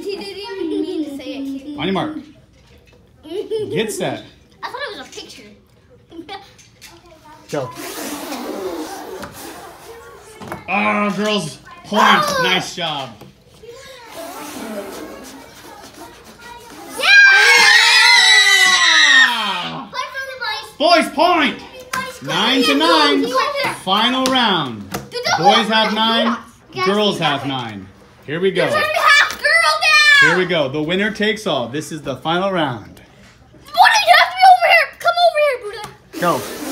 he didn't even mean to say it. On your mark. Get set. I thought it was a picture. Go. Oh, girls, point. Oh. Nice job. Yeah! Boys, point. 9-9. Final round. Boys have 9. Girls have 9. Here we go. Here we go. The winner takes all. This is the final round. Buddha, you have to be over here. Come over here, Buddha. Go.